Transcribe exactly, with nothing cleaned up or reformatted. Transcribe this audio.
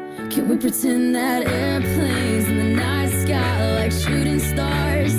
Can we pretend that airplanes in the night sky are like shooting stars?